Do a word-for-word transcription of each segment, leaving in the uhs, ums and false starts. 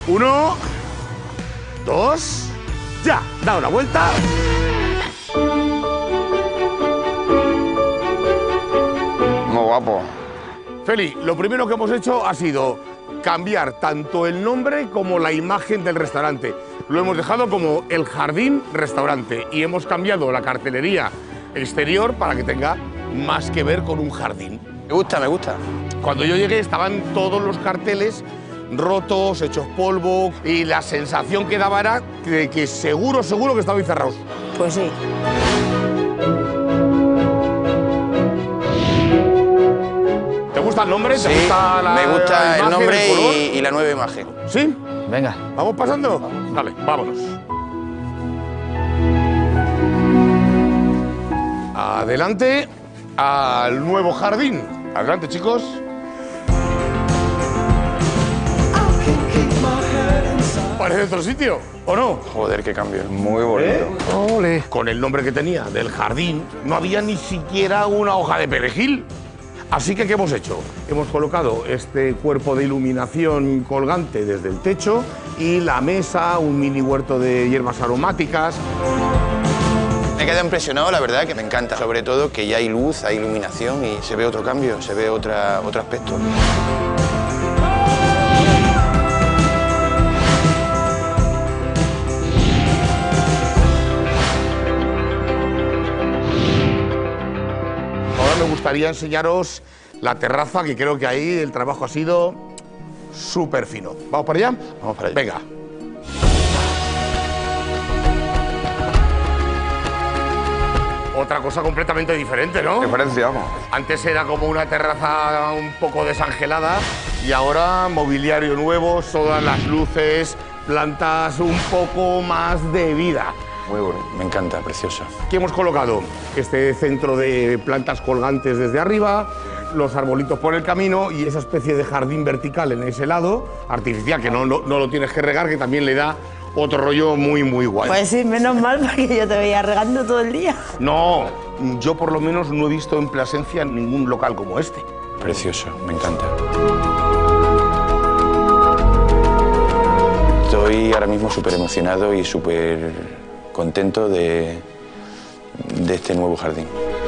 Uno, dos, ya. Da una vuelta. Muy guapo. Feli, lo primero que hemos hecho ha sido cambiar tanto el nombre como la imagen del restaurante. Lo hemos dejado como El Jardín Restaurante y hemos cambiado la cartelería exterior para que tenga más que ver con un jardín. Me gusta, me gusta. Cuando yo llegué estaban todos los carteles rotos, hechos polvo, y la sensación que daba era de que seguro, seguro que estaban cerrados. Pues sí. ¿Te gusta el nombre? Sí, ¿Te gusta la me gusta imagen, el nombre el color? y, y la nueva imagen. ¿Sí? Venga. ¿Vamos pasando? Vale, vámonos. Adelante al nuevo jardín. Adelante, chicos. Parece otro sitio, ¿o no? Joder, qué cambio. Muy bonito. Ole. Con el nombre que tenía del jardín, no había ni siquiera una hoja de perejil. Así que, ¿qué hemos hecho? Hemos colocado este cuerpo de iluminación colgante desde el techo y la mesa, un mini huerto de hierbas aromáticas. Me he quedado impresionado, la verdad, que me encanta. Sobre todo que ya hay luz, hay iluminación y se ve otro cambio, se ve otra, otro aspecto. Ahora me gustaría enseñaros la terraza, que creo que ahí el trabajo ha sido súper fino. ¿Vamos para allá? Vamos para allá. Venga. Otra cosa completamente diferente, ¿no? Diferencia, vamos. Antes era como una terraza un poco desangelada y ahora mobiliario nuevo, todas las luces, plantas un poco más de vida. Muy bonito. Me encanta, precioso. Aquí hemos colocado este centro de plantas colgantes desde arriba, los arbolitos por el camino y esa especie de jardín vertical en ese lado, artificial, que no, no, no lo tienes que regar, que también le da otro rollo muy, muy guay. Pues sí, menos mal, porque yo te veía regando todo el día. No, yo por lo menos no he visto en Plasencia ningún local como este. Precioso, me encanta. Estoy ahora mismo súper emocionado y súper contento de, de este nuevo jardín.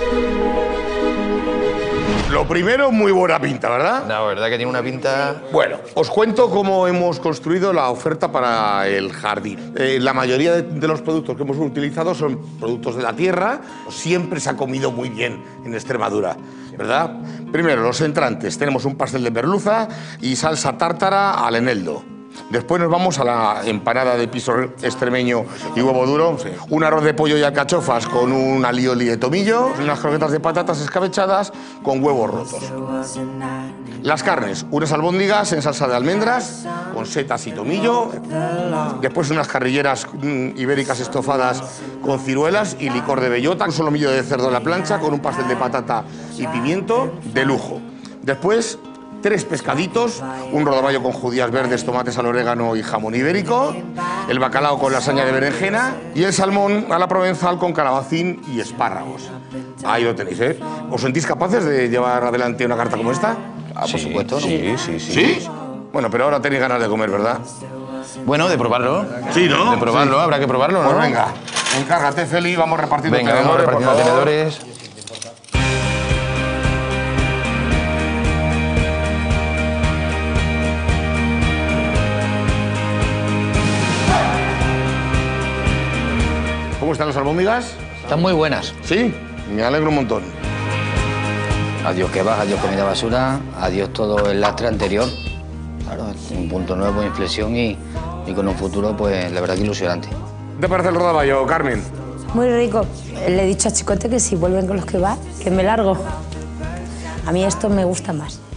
Lo primero, muy buena pinta, ¿verdad? La verdad que tiene una pinta... Bueno, os cuento cómo hemos construido la oferta para el jardín. Eh, la mayoría de, de los productos que hemos utilizado son productos de la tierra. Siempre se ha comido muy bien en Extremadura, ¿verdad? Primero, los entrantes. Tenemos un pastel de merluza y salsa tártara al eneldo. Después nos vamos a la empanada de piso extremeño y huevo duro, un arroz de pollo y alcachofas con un alioli de tomillo, unas croquetas de patatas escabechadas con huevos rotos. Las carnes, unas albóndigas en salsa de almendras con setas y tomillo, después unas carrilleras mm, ibéricas estofadas con ciruelas y licor de bellota, un solomillo de cerdo en la plancha con un pastel de patata y pimiento de lujo. Después, tres pescaditos, un rodaballo con judías verdes, tomates al orégano y jamón ibérico, el bacalao con lasaña de berenjena y el salmón a la provenzal con calabacín y espárragos. Ahí lo tenéis, ¿eh? ¿Os sentís capaces de llevar adelante una carta como esta? Ah, por Sí, supuesto, ¿no? sí, sí, sí. ¿Sí? Bueno, pero ahora tenéis ganas de comer, ¿verdad? Bueno, de probarlo. Sí, ¿no? De probarlo, Sí. habrá que probarlo, ¿no? Pues venga, encárgate, Feli, vamos repartiendo Venga, vamos tenedores, por repartiendo favor. tenedores. ¿Cómo están las albóndigas? Están muy buenas. Sí, me alegro un montón. Adiós kebab, adiós comida basura, adiós todo el lastre anterior. Claro, es un punto nuevo, inflexión y, y con un futuro, pues, la verdad que ilusionante. ¿Qué te parece el rodaballo, Carmen? Muy rico. Le he dicho a Chicote que si vuelven con los que va, que me largo. A mí esto me gusta más.